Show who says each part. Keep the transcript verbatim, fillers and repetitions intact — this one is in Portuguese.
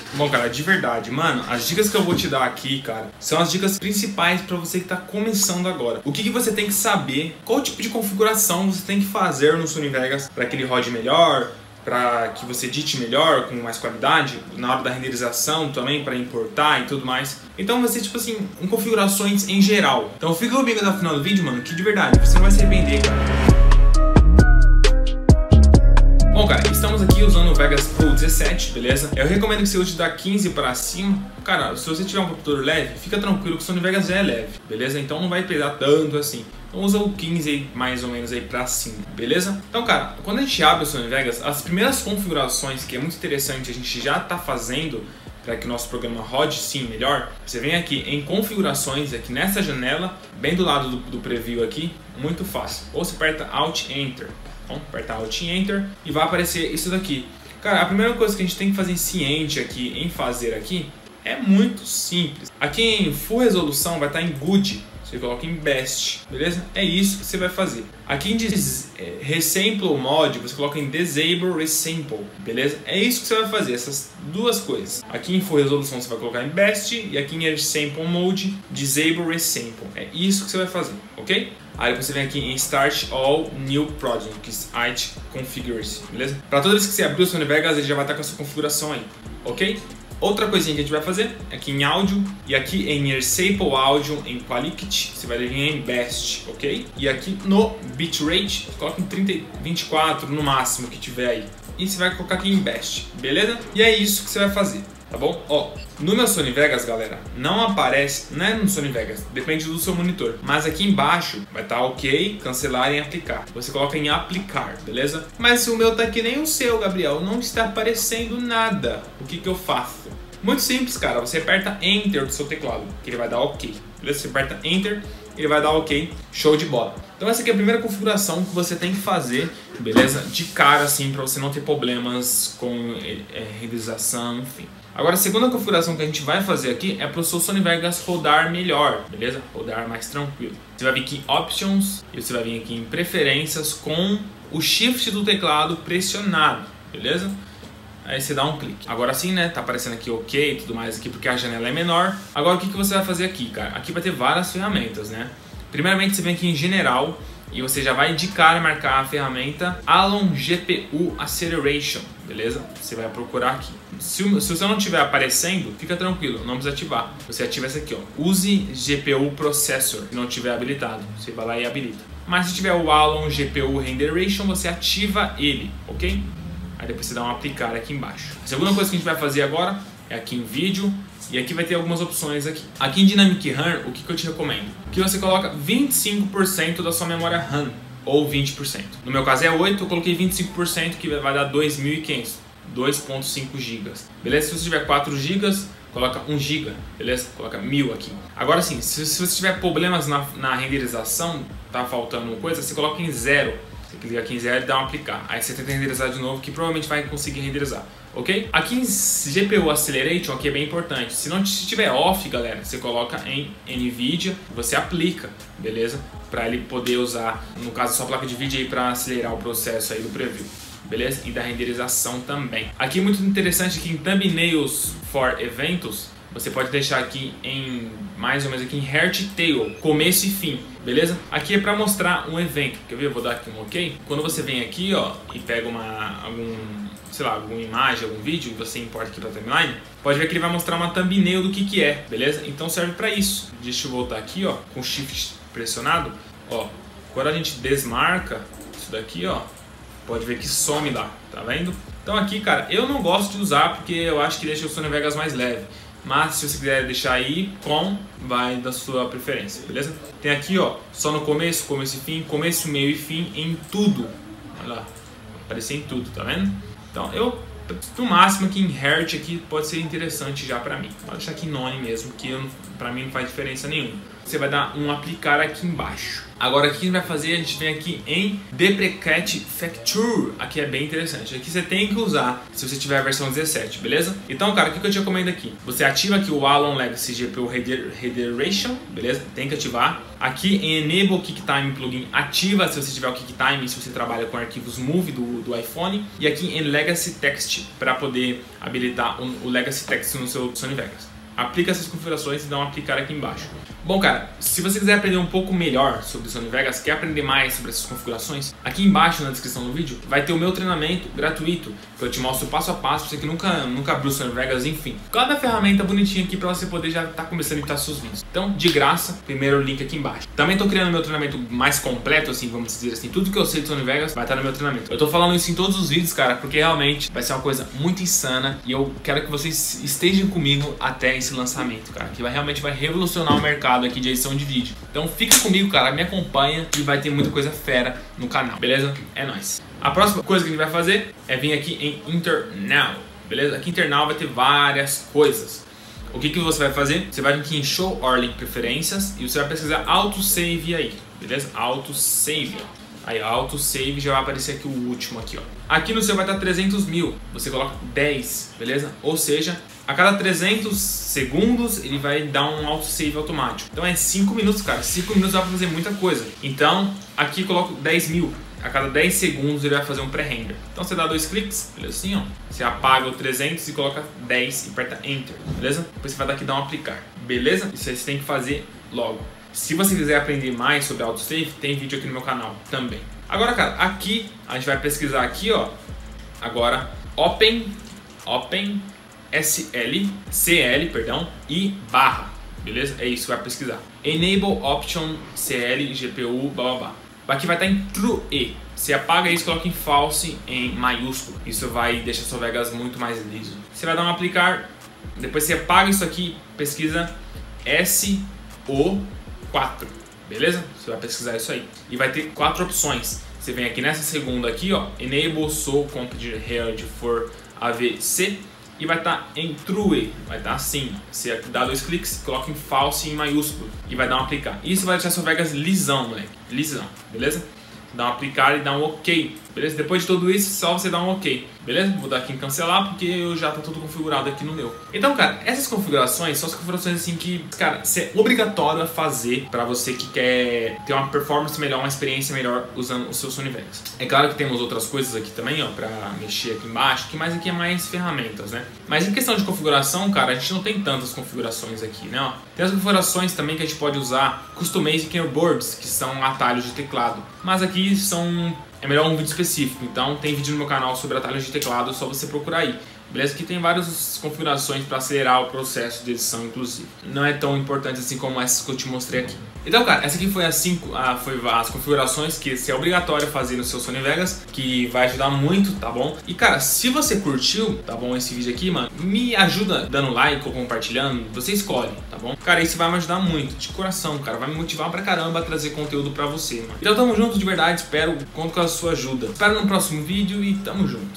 Speaker 1: Bom, cara, de verdade, mano, as dicas que eu vou te dar aqui, cara, são as dicas principais pra você que tá começando agora. O que que você tem que saber, qual tipo de configuração você tem que fazer no Sony Vegas para que ele rode melhor, para que você edite melhor, com mais qualidade, na hora da renderização também, para importar e tudo mais. Então vai ser tipo assim, em configurações em geral. Então fica comigo até o final do vídeo, mano, que de verdade, você não vai se arrepender, cara. Bom, cara, estamos aqui usando o Vegas Pro dezessete, beleza? Eu recomendo que você use da quinze para cima. Cara, se você tiver um computador leve, fica tranquilo que o Sony Vegas já é leve, beleza? Então não vai pesar tanto assim. Então usa o quinze aí, mais ou menos aí pra cima, beleza? Então, cara, quando a gente abre o Sony Vegas, as primeiras configurações, que é muito interessante, a gente já tá fazendo para que o nosso programa rode sim melhor, você vem aqui em configurações, aqui nessa janela, bem do lado do, do preview aqui, muito fácil. Ou você aperta Alt Enter. Então, apertar Alt Enter e vai aparecer isso daqui. Cara, a primeira coisa que a gente tem que fazer ciente aqui, em fazer aqui, é muito simples. Aqui em Full Resolução vai estar em Good, você coloca em Best, beleza? É isso que você vai fazer. Aqui em é, Resample Mode, você coloca em Disable Resample, beleza? É isso que você vai fazer, essas duas coisas. Aqui em Full Resolução você vai colocar em Best e aqui em Resample Mode, Disable Resample. É isso que você vai fazer, ok? Aí você vem aqui em Start All New Project, que é It Configures, beleza? Para todas que você abrir o Sony Vegas, ele já vai estar com a sua configuração aí, ok? Outra coisinha que a gente vai fazer aqui em áudio e aqui em Resample Audio em Quality, você vai vir em Best, ok? E aqui no Bitrate, coloca em trinta, vinte e quatro no máximo que tiver aí. E você vai colocar aqui em Best, beleza? E é isso que você vai fazer, tá bom? Ó, no meu Sony Vegas, galera, não aparece, não é no Sony Vegas, depende do seu monitor. Mas aqui embaixo vai estar ok, cancelar em aplicar. Você coloca em aplicar, beleza? Mas se o meu tá que nem o seu, Gabriel, não está aparecendo nada, o que que eu faço? Muito simples, cara, você aperta Enter do seu teclado, que ele vai dar ok, beleza? Você aperta Enter, ele vai dar ok, show de bola. Então essa aqui é a primeira configuração que você tem que fazer, beleza? De cara, assim, para você não ter problemas com é, renderização, enfim. Agora, a segunda configuração que a gente vai fazer aqui é para o seu Sony Vegas rodar melhor, beleza? Rodar mais tranquilo. Você vai vir aqui em Options e você vai vir aqui em Preferências com o Shift do teclado pressionado, beleza? Aí você dá um clique. Agora sim, né? Tá aparecendo aqui ok e tudo mais aqui porque a janela é menor. Agora o que que você vai fazer aqui, cara? Aqui vai ter várias ferramentas, né? Primeiramente você vem aqui em General e você já vai indicar e marcar a ferramenta Alon G P U Acceleration, beleza? Você vai procurar aqui. Se o, se o seu não estiver aparecendo, fica tranquilo, não precisa ativar. Você ativa essa aqui, ó. Use G P U Processor, se não estiver habilitado. Você vai lá e habilita. Mas se tiver o Alon G P U Renderation, você ativa ele, ok? Aí depois você dá um aplicar aqui embaixo. A segunda coisa que a gente vai fazer agora é aqui em vídeo. E aqui vai ter algumas opções aqui. Aqui em Dynamic RAM, o que, que eu te recomendo? Que você coloca vinte e cinco por cento da sua memória RAM, ou vinte por cento. No meu caso é oito, eu coloquei vinte e cinco por cento, que vai dar dois mil e quinhentos, dois vírgula cinco gigas. Beleza? Se você tiver quatro gigas, coloca um giga, beleza? Coloca mil aqui. Agora sim, se, se você tiver problemas na, na renderização, tá faltando coisa, você coloca em zero. Você clica aqui em zero e dá um aplicar. Aí você tenta renderizar de novo, que provavelmente vai conseguir renderizar. Ok? Aqui em G P U Acceleration, aqui é bem importante. Se não estiver off, galera, você coloca em NVIDIA, você aplica, beleza? Para ele poder usar, no caso, sua placa de vídeo aí para acelerar o processo aí do preview, beleza? E da renderização também. Aqui muito interessante que em Thumbnails for Eventos, você pode deixar aqui em, mais ou menos aqui em Heart Tail, começo e fim, beleza? Aqui é para mostrar um evento, quer ver? Eu vou dar aqui um ok. Quando você vem aqui, ó, e pega uma, algum, sei lá, alguma imagem, algum vídeo, e você importa aqui para a timeline, pode ver que ele vai mostrar uma thumbnail do que que é, beleza? Então serve para isso. Deixa eu voltar aqui, ó, com o Shift pressionado, ó. Quando a gente desmarca isso daqui, ó, pode ver que some lá, tá vendo? Então aqui, cara, eu não gosto de usar porque eu acho que deixa o Sony Vegas mais leve. Mas se você quiser deixar aí, com, vai da sua preferência, beleza? Tem aqui, ó, só no começo, começo e fim, começo, meio e fim, em tudo. Olha lá, vai aparecer em tudo, tá vendo? Então, eu, no máximo aqui em Hertz aqui pode ser interessante já pra mim. Pode deixar aqui em None mesmo, que eu, pra mim não faz diferença nenhuma. você vai dar um aplicar aqui embaixo. Agora aqui a gente vai fazer, a gente vem aqui em Deprecate Facture. Aqui é bem interessante. Aqui você tem que usar se você tiver a versão dezessete, beleza? Então, cara, o que eu te recomendo aqui? Você ativa aqui o Alon Legacy G P U Redirection, beleza? Tem que ativar. Aqui em Enable QuickTime Plugin, ativa se você tiver o QuickTime, se você trabalha com arquivos Move do, do iPhone. E aqui em Legacy Text, para poder habilitar o, o Legacy Text no seu Sony Vegas. Aplica essas configurações e dá um aplicar aqui embaixo. Bom, cara, se você quiser aprender um pouco melhor sobre Sony Vegas, quer aprender mais sobre essas configurações, aqui embaixo na descrição do vídeo vai ter o meu treinamento gratuito, que eu te mostro passo a passo pra você que nunca, nunca abriu Sony Vegas, enfim. Cada ferramenta bonitinha aqui pra você poder já estar tá começando a editar seus vídeos. Então, de graça, primeiro link aqui embaixo. Também tô criando meu treinamento mais completo, assim, vamos dizer assim, tudo que eu sei de Sony Vegas vai estar no meu treinamento. Eu tô falando isso em todos os vídeos, cara, porque realmente vai ser uma coisa muito insana e eu quero que vocês estejam comigo até esse lançamento, cara, que vai, realmente vai revolucionar o mercado aqui de edição de vídeo. Então fica comigo, cara, me acompanha e vai ter muita coisa fera no canal, beleza? É nóis. A próxima coisa que a gente vai fazer é vir aqui em Internal, beleza? Aqui em Internal vai ter várias coisas. O que que você vai fazer? Você vai vir aqui em Show or Link Preferências e você vai pesquisar Autosave aí, beleza? Autosave. Aí, Autosave já vai aparecer aqui o último aqui, ó. Aqui no seu vai estar trezentos mil, você coloca dez, beleza? Ou seja, a cada trezentos segundos ele vai dar um autosave automático. Então é cinco minutos, cara. cinco minutos dá pra fazer muita coisa. Então, aqui coloco dez mil. A cada dez segundos ele vai fazer um pré-render. Então você dá dois cliques, beleza? Assim, ó. Você apaga o trezentos e coloca dez e aperta Enter, beleza? Depois você vai dar aqui dar um aplicar, beleza? Isso aí você tem que fazer logo. Se você quiser aprender mais sobre autosave, tem vídeo aqui no meu canal também. Agora, cara, aqui a gente vai pesquisar aqui, ó. Agora, Open, Open, S L, C L, perdão, e barra, beleza? É isso que vai pesquisar. Enable Option C L, G P U, blá blá blá. Aqui vai estar em True. Você apaga isso e coloca em False em maiúsculo. Isso vai deixar sua Vegas muito mais liso. Você vai dar um aplicar, depois você apaga isso aqui, pesquisa S O quatro, beleza? Você vai pesquisar isso aí. E vai ter quatro opções. Você vem aqui nessa segunda aqui, ó, Enable So Computed for A V C. E vai estar em True, vai estar assim. Você dá dois cliques, coloca em False em maiúsculo e vai dar um aplicar. Isso vai deixar sua Vegas lisão, moleque. Lisão, beleza? Dá um aplicar e dá um OK, beleza? Depois de tudo isso, só você dá um OK, beleza? Vou dar aqui em cancelar porque eu já tá tudo configurado aqui no meu. Então, cara, essas configurações são as configurações assim que, cara, é obrigatório a fazer pra você que quer ter uma performance melhor, uma experiência melhor usando o seu Sony Vegas. É claro que temos outras coisas aqui também, ó, pra mexer aqui embaixo, que mais aqui é mais ferramentas, né? Mas em questão de configuração, cara, a gente não tem tantas configurações aqui, né? Ó. Tem as configurações também que a gente pode usar Customize Keyboards, que são atalhos de teclado. Mas aqui são... é melhor um vídeo específico, então tem vídeo no meu canal sobre atalhos de teclado, é só você procurar aí. Beleza? Que tem várias configurações para acelerar o processo de edição, inclusive. Não é tão importante assim como essas que eu te mostrei aqui. Então, cara, essa aqui foi as, cinco, ah, foi as configurações que é obrigatório fazer no seu Sony Vegas, que vai ajudar muito, tá bom? E, cara, se você curtiu, tá bom, esse vídeo aqui, mano, me ajuda dando like ou compartilhando, você escolhe, tá bom? Cara, isso vai me ajudar muito, de coração, cara, vai me motivar pra caramba a trazer conteúdo pra você, mano. Então, tamo junto de verdade, espero, conto com a sua ajuda. Espero no próximo vídeo e tamo junto.